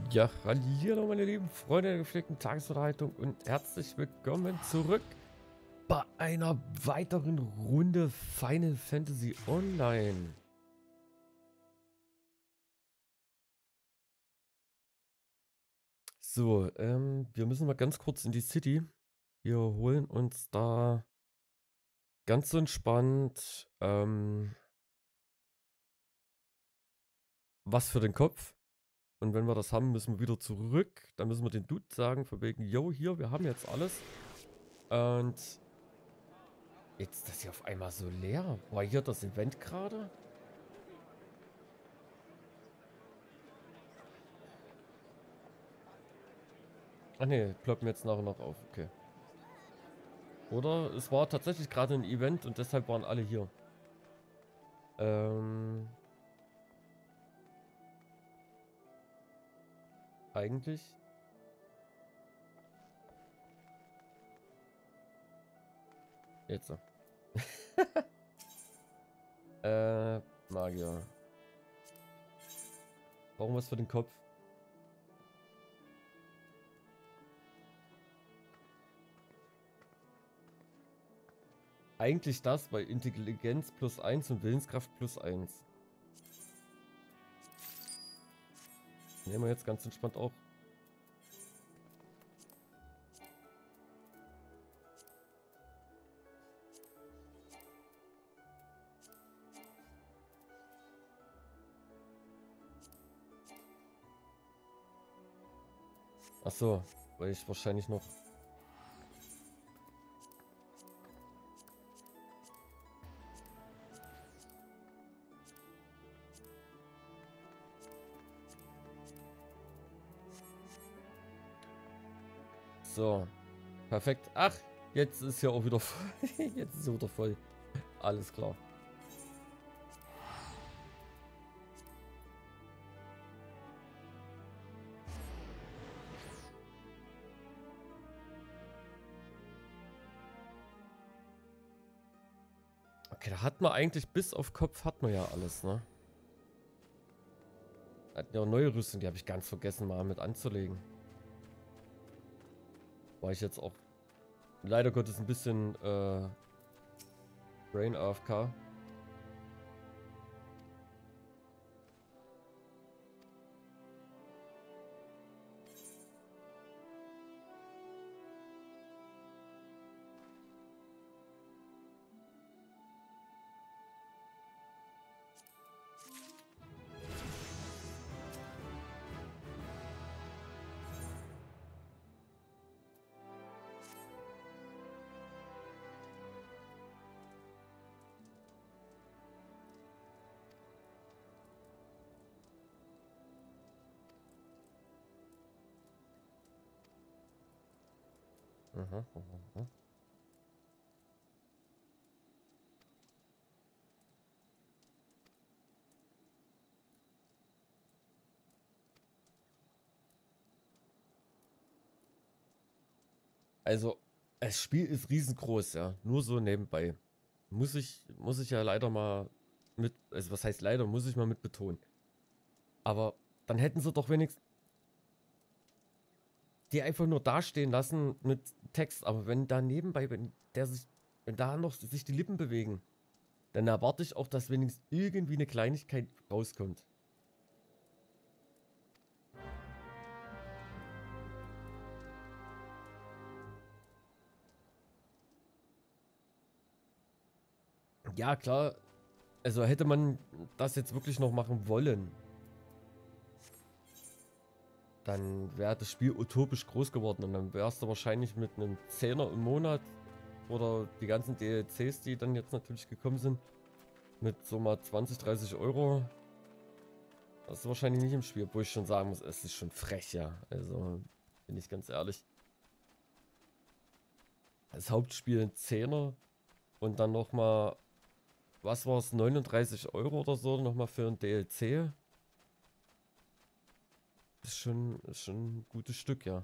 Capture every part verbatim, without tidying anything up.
Ja, hallo meine lieben Freunde der gepflegten Tagesunterhaltung und herzlich willkommen zurück bei einer weiteren Runde Final Fantasy Online. So, ähm, wir müssen mal ganz kurz in die City. Wir holen uns da ganz entspannt ähm, was für den Kopf. Und wenn wir das haben, müssen wir wieder zurück. Dann müssen wir den Dude sagen, von wegen, yo, hier, wir haben jetzt alles. Und jetzt ist das hier auf einmal so leer. War hier das Event gerade? Ach ne, ploppen jetzt nachher noch auf, okay. Oder es war tatsächlich gerade ein Event und deshalb waren alle hier. Ähm, eigentlich. Jetzt so. äh, Magier. Brauchen wir was für den Kopf? Eigentlich das bei Intelligenz plus eins und Willenskraft plus eins. Nehmen wir jetzt ganz entspannt auch. Ach so, weil ich wahrscheinlich noch... So, perfekt. Ach, jetzt ist ja auch wieder voll. Jetzt ist es wieder voll. Alles klar. Okay, da hat man eigentlich bis auf Kopf hat man ja alles, ne? Hatten ja auch neue Rüstung, die habe ich ganz vergessen mal mit anzulegen. War ich jetzt auch leider Gottes ein bisschen äh, Brain A F K. Aha, aha, aha. Also, das Spiel ist riesengroß, ja. Nur so nebenbei. Muss ich, muss ich ja leider mal mit, also was heißt leider, muss ich mal mit betonen. Aber dann hätten sie doch wenigstens die einfach nur dastehen lassen mit Text. Aber wenn da nebenbei, wenn der sich, wenn da noch sich die Lippen bewegen, dann erwarte ich auch, dass wenigstens irgendwie eine Kleinigkeit rauskommt. Ja, klar. Also hätte man das jetzt wirklich noch machen wollen, dann wäre das Spiel utopisch groß geworden und dann wärst du wahrscheinlich mit einem Zehner im Monat oder die ganzen D L Cs, die dann jetzt natürlich gekommen sind, mit so mal zwanzig, dreißig Euro. Das ist wahrscheinlich nicht im Spiel, obwohl ich schon sagen muss, es ist schon frech, ja. Also, bin ich ganz ehrlich. Das Hauptspiel ein Zehner und dann nochmal, was war es, neununddreißig Euro oder so, nochmal für ein D L C. Ist schon, ist schon ein gutes Stück, ja.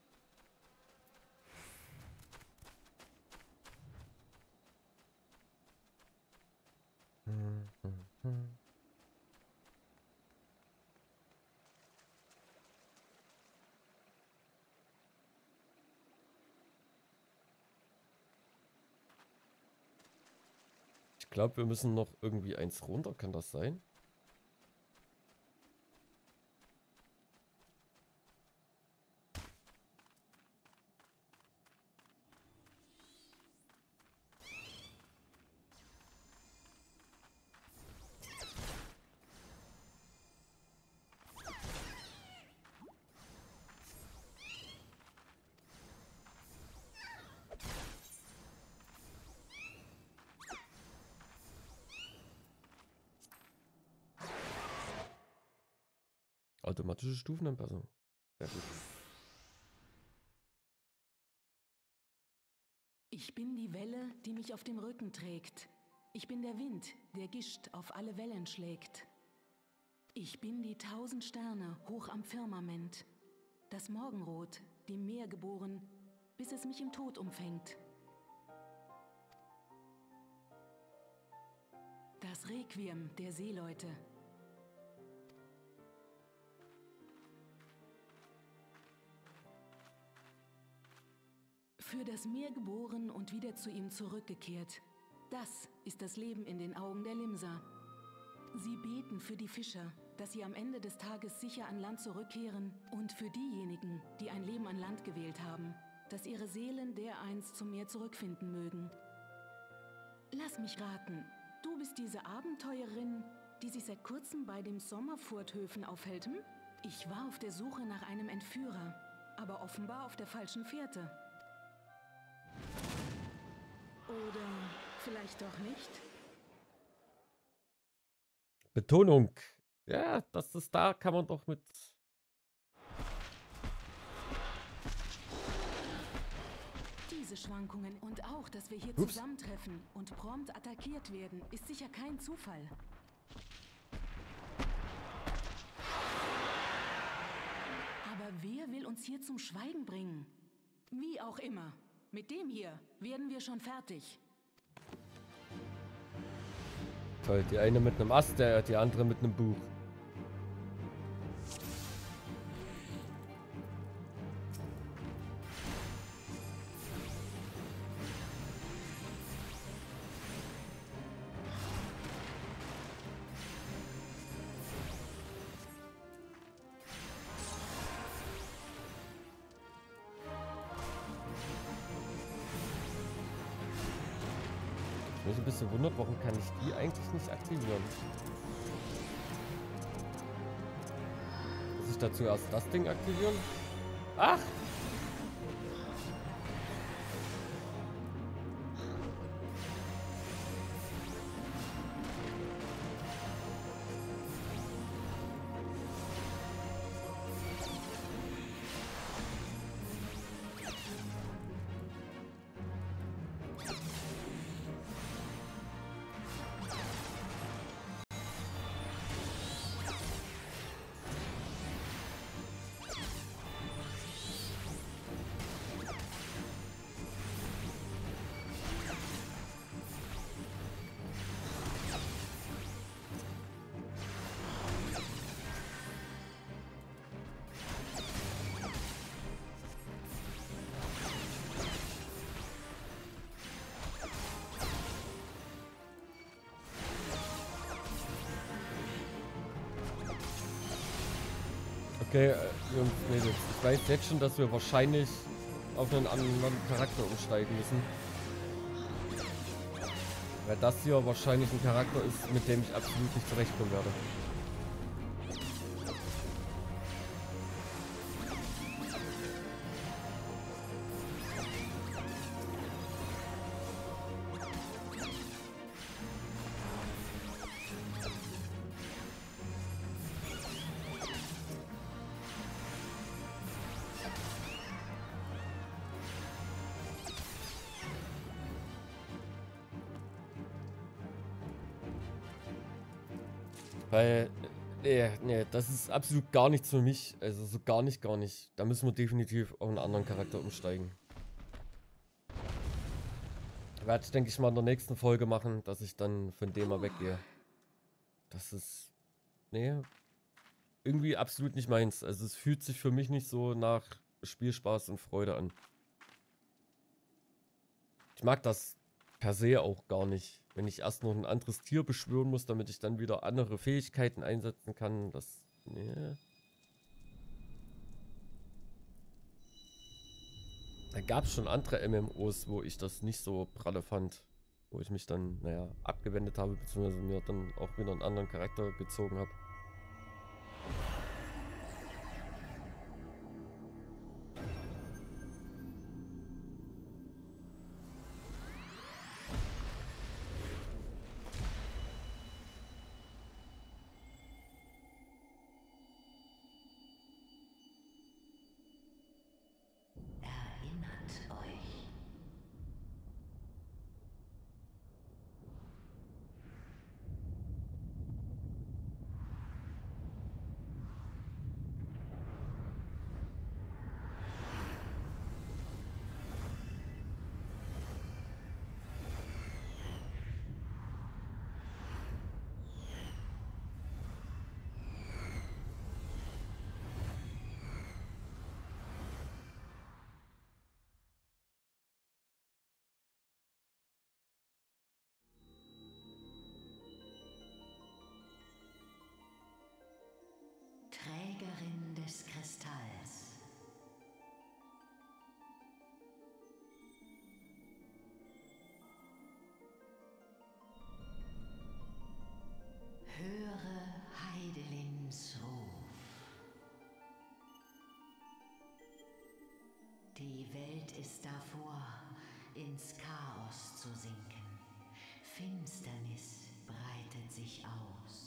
Hm, hm, hm. glaube, wir müssen noch irgendwie eins runter. Kann das sein? Automatische Stufenanpassung. Sehr gut. Ich bin die Welle, die mich auf dem Rücken trägt. Ich bin der Wind, der Gischt auf alle Wellen schlägt. Ich bin die tausend Sterne hoch am Firmament. Das Morgenrot, dem Meer geboren, bis es mich im Tod umfängt. Das Requiem der Seeleute. Für das Meer geboren und wieder zu ihm zurückgekehrt. Das ist das Leben in den Augen der Limsa. Sie beten für die Fischer, dass sie am Ende des Tages sicher an Land zurückkehren, und für diejenigen, die ein Leben an Land gewählt haben, dass ihre Seelen dereinst zum Meer zurückfinden mögen. Lass mich raten, du bist diese Abenteurerin, die sich seit kurzem bei dem Sommerfurthöfen aufhält, hm? Ich war auf der Suche nach einem Entführer, aber offenbar auf der falschen Fährte. Oder vielleicht doch nicht? Betonung. Ja, das ist da, kann man doch mit... Diese Schwankungen und auch, dass wir hier Ups. zusammentreffen und prompt attackiert werden, ist sicher kein Zufall. Aber wer will uns hier zum Schweigen bringen? Wie auch immer. Mit dem hier werden wir schon fertig. Toll, die eine mit einem Ast, der, die andere mit einem Buch. Ich bin so ein bisschen wundert, warum kann ich die eigentlich nicht aktivieren? Muss ich dazu erst das Ding aktivieren? Ach! Okay, äh, Jungs, Mädels, ich weiß jetzt schon, dass wir wahrscheinlich auf einen anderen Charakter umsteigen müssen. Weil das hier wahrscheinlich ein Charakter ist, mit dem ich absolut nicht zurechtkommen werde. Weil, nee, nee, das ist absolut gar nichts für mich. Also so gar nicht, gar nicht. Da müssen wir definitiv auf einen anderen Charakter umsteigen. Werde ich, denke ich mal, in der nächsten Folge machen, dass ich dann von dem mal weggehe. Das ist, nee, irgendwie absolut nicht meins. Also es fühlt sich für mich nicht so nach Spielspaß und Freude an. Ich mag das per se auch gar nicht. Wenn ich erst noch ein anderes Tier beschwören muss, damit ich dann wieder andere Fähigkeiten einsetzen kann, das... Nee. Da gab es schon andere M M Os, wo ich das nicht so pralle fand. Wo ich mich dann, naja, abgewendet habe, beziehungsweise mir dann auch wieder einen anderen Charakter gezogen habe. Trägerin des Kristalls. Höre Heidelins Ruf. Die Welt ist davor, ins Chaos zu sinken. Finsternis breitet sich aus.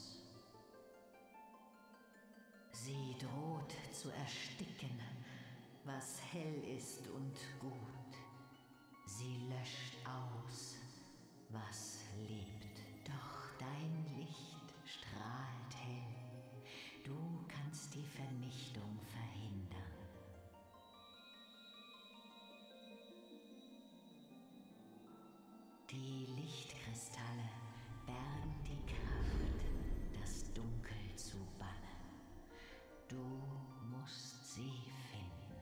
Sie droht zu ersticken, was hell ist und gut. Sie löscht aus, was lebt. Doch dein Licht strahlt hell. Du kannst die Vernichtung verhindern. Die Lichtkristalle bergen die Kraft, das Dunkel zu bannen. Du musst sie finden.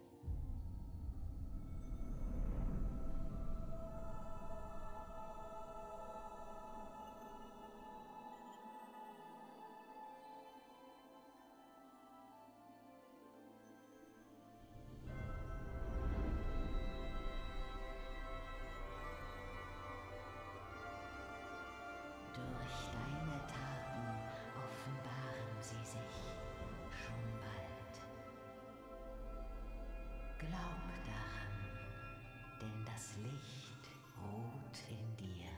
Durch deine Taten offenbaren sie sich schon bald. Glaub daran, denn das Licht ruht in dir.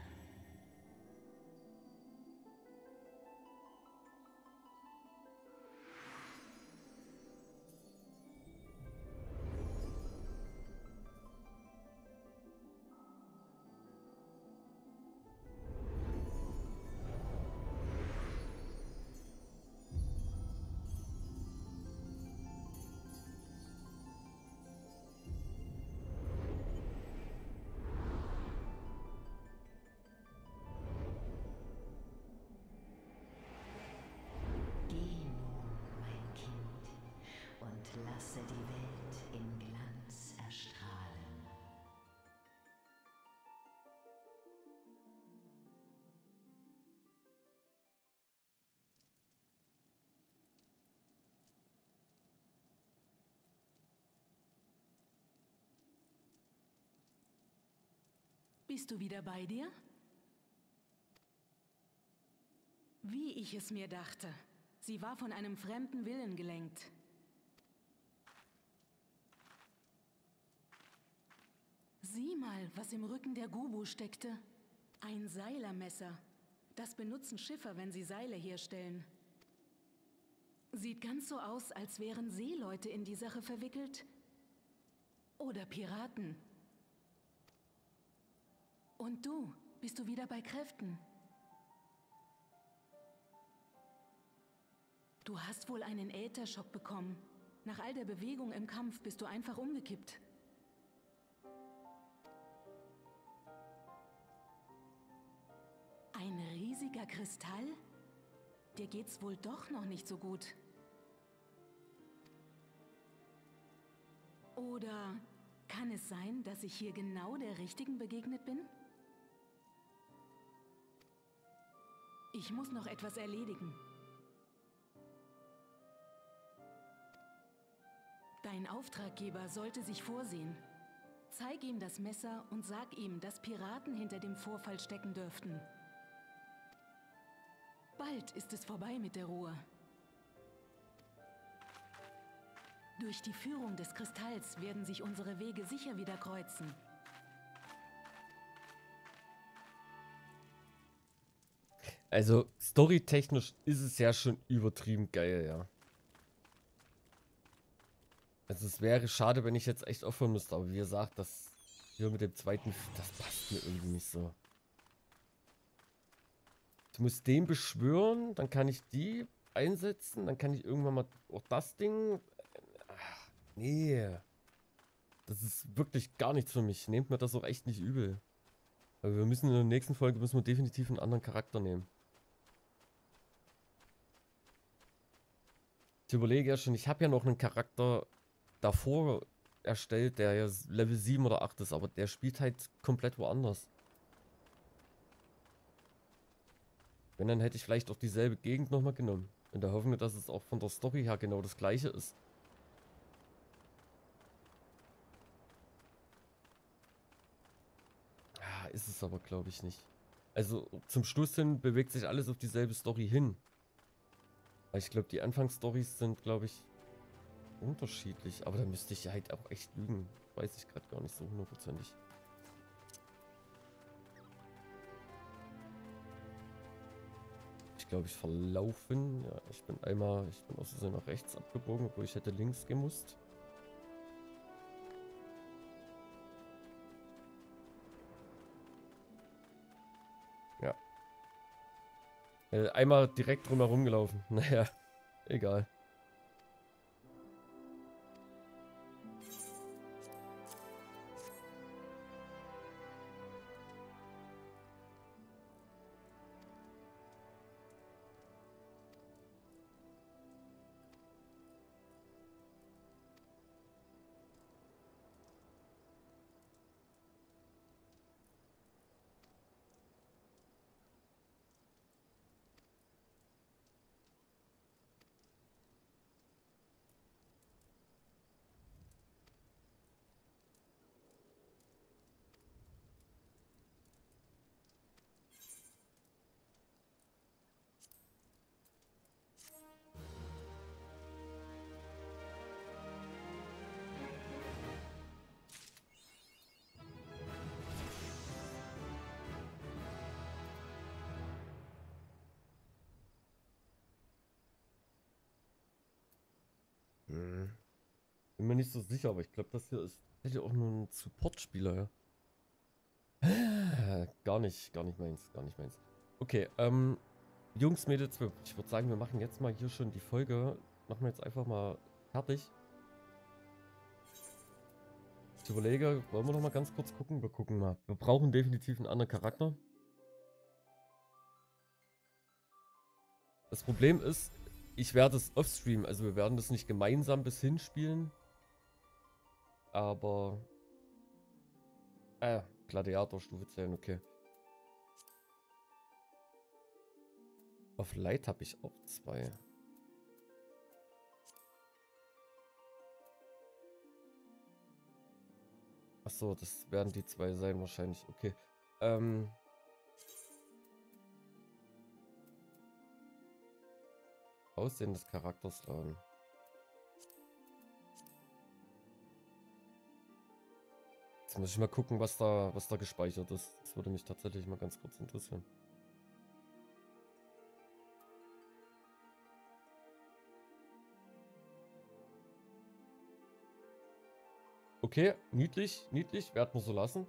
Lasse die Welt in Glanz erstrahlen. Bist du wieder bei dir? Wie ich es mir dachte. Sie war von einem fremden Willen gelenkt. Sieh mal, was im Rücken der Gubu steckte. Ein Seilermesser. Das benutzen Schiffer, wenn sie Seile herstellen. Sieht ganz so aus, als wären Seeleute in die Sache verwickelt. Oder Piraten. Und du, bist du wieder bei Kräften? Du hast wohl einen Ätherschock bekommen. Nach all der Bewegung im Kampf bist du einfach umgekippt. Ein riesiger Kristall? Dir geht's wohl doch noch nicht so gut. Oder kann es sein, dass ich hier genau der Richtigen begegnet bin? Ich muss noch etwas erledigen. Dein Auftraggeber sollte sich vorsehen. Zeig ihm das Messer und sag ihm, dass Piraten hinter dem Vorfall stecken dürften. Bald ist es vorbei mit der Ruhe. Durch die Führung des Kristalls werden sich unsere Wege sicher wieder kreuzen. Also, storytechnisch ist es ja schon übertrieben geil, ja. Also, es wäre schade, wenn ich jetzt echt aufhören müsste, aber wie gesagt, das hier mit dem zweiten, das passt mir irgendwie nicht so. Ich muss den beschwören, dann kann ich die einsetzen, dann kann ich irgendwann mal auch das Ding. Ach, nee. Das ist wirklich gar nichts für mich. Nehmt mir das auch echt nicht übel. Aber wir müssen in der nächsten Folge müssen wir definitiv einen anderen Charakter nehmen. Ich überlege ja schon, ich habe ja noch einen Charakter davor erstellt, der ja Level sieben oder acht ist, aber der spielt halt komplett woanders. Wenn, dann hätte ich vielleicht auch dieselbe Gegend nochmal genommen. In der Hoffnung, dass es auch von der Story her genau das gleiche ist. Ja, ist es aber, glaube ich, nicht. Also zum Schluss hin bewegt sich alles auf dieselbe Story hin. Weil ich glaube, die Anfangsstorys sind, glaube ich, unterschiedlich. Aber da müsste ich halt auch echt lügen. Weiß ich gerade gar nicht so hundertprozentig. Ich glaube, ich verlaufen. Ja, ich bin einmal, ich bin aus Versehen nach rechts abgebogen, obwohl ich hätte links gemusst. Ja. Äh, einmal direkt drumherum gelaufen. Naja, egal. Hm. Bin mir nicht so sicher, aber ich glaube, das hier ist hätte auch nur ein Support-Spieler, ja. Gar nicht, gar nicht meins, gar nicht meins. Okay, ähm, Jungs, Mädels, ich würde sagen, wir machen jetzt mal hier schon die Folge. Machen wir jetzt einfach mal fertig. Ich überlege, wollen wir noch mal ganz kurz gucken? Wir gucken mal. Wir brauchen definitiv einen anderen Charakter. Das Problem ist, ich werde es offstream, also wir werden das nicht gemeinsam bis hin spielen. Aber... Ah, Gladiator Stufe zehn, okay. Auf Light habe ich auch zwei. Achso, das werden die zwei sein wahrscheinlich, okay. Ähm... Aussehen des Charakters laden. Jetzt muss ich mal gucken, was da, was da gespeichert ist. Das würde mich tatsächlich mal ganz kurz interessieren. Okay, niedlich, niedlich, werden wir so lassen.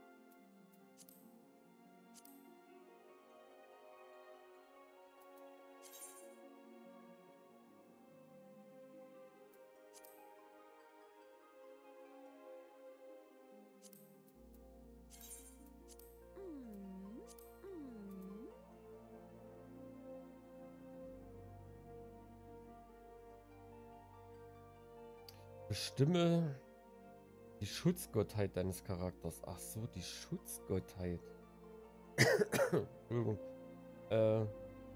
Bestimme die Schutzgottheit deines Charakters. Ach so, die Schutzgottheit. Entschuldigung. Äh,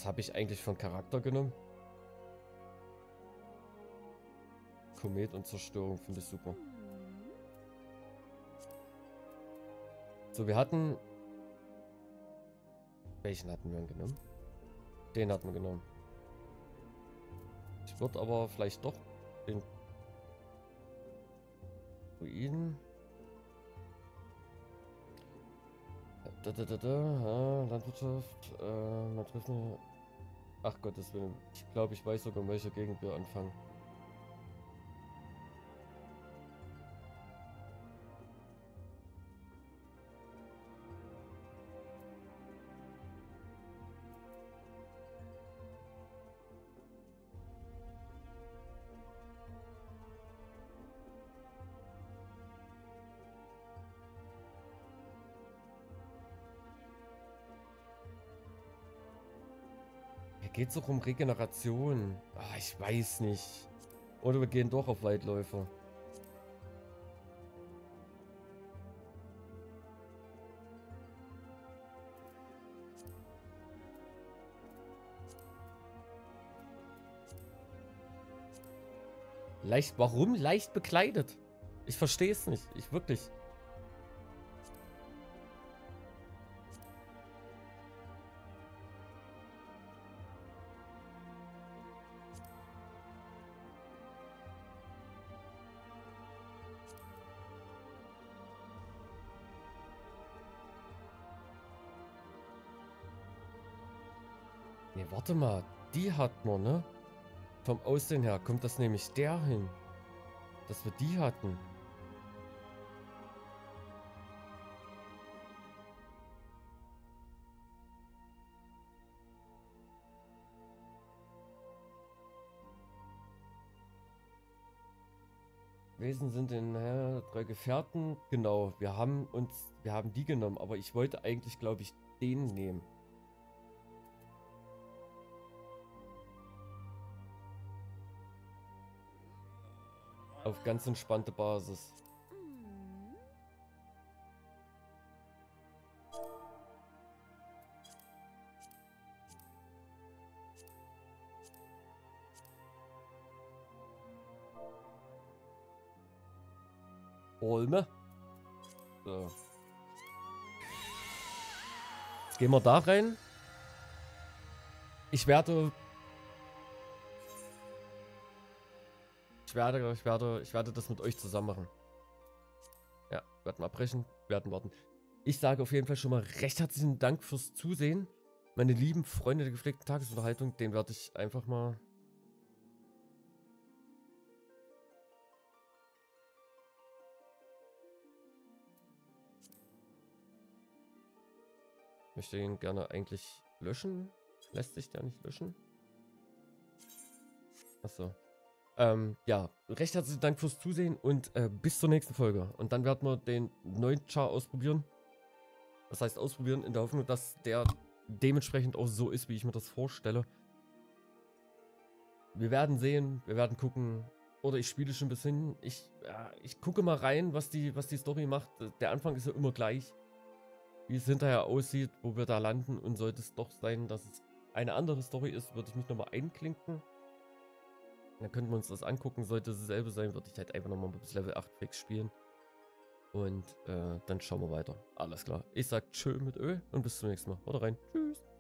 Was habe ich eigentlich von Charakter genommen? Komet und Zerstörung finde ich super. So, wir hatten... Welchen hatten wir denn genommen? Den hatten wir genommen. Ich würde aber vielleicht doch den Druiden. Da, da, da, da. Ja, Landwirtschaft. Äh, man trifft eine... Ach Gottes Willen. Ich glaube, ich weiß sogar, in welcher Gegend wir anfangen. Geht es auch um Regeneration? Ah, ich weiß nicht. Oder wir gehen doch auf Waldläufer. Leicht, warum leicht bekleidet? Ich verstehe es nicht. Ich wirklich. Nee, warte mal. Die hat man, ne? Vom Aussehen her kommt das nämlich der hin. Dass wir die hatten. Wesen sind in äh, drei Gefährten. Genau, wir haben uns, wir haben die genommen, aber ich wollte eigentlich, glaube ich, den nehmen. Auf ganz entspannte Basis. Olme. So. Jetzt gehen wir da rein. Ich werde... Ich werde, ich werde, ich werde das mit euch zusammen machen. Ja, werden abbrechen, werden warten. Ich sage auf jeden Fall schon mal recht herzlichen Dank fürs Zusehen. Meine lieben Freunde der gepflegten Tagesunterhaltung, den werde ich einfach mal... Ich möchte ihn gerne eigentlich löschen. Lässt sich der nicht löschen? Achso. Ähm, ja, recht herzlichen Dank fürs Zusehen und äh, bis zur nächsten Folge. Und dann werden wir den neuen Char ausprobieren. Das heißt ausprobieren in der Hoffnung, dass der dementsprechend auch so ist, wie ich mir das vorstelle. Wir werden sehen, wir werden gucken. Oder ich spiele schon ein bisschen. Ich, ja, ich gucke mal rein, was die, was die Story macht. Der Anfang ist ja immer gleich. Wie es hinterher aussieht, wo wir da landen. Und sollte es doch sein, dass es eine andere Story ist, würde ich mich nochmal einklinken. Dann könnten wir uns das angucken. Sollte es dasselbe sein, würde ich halt einfach nochmal bis Level acht fix spielen. Und äh, dann schauen wir weiter. Alles klar. Ich sag tschö mit Ö und bis zum nächsten Mal. Haut rein. Tschüss.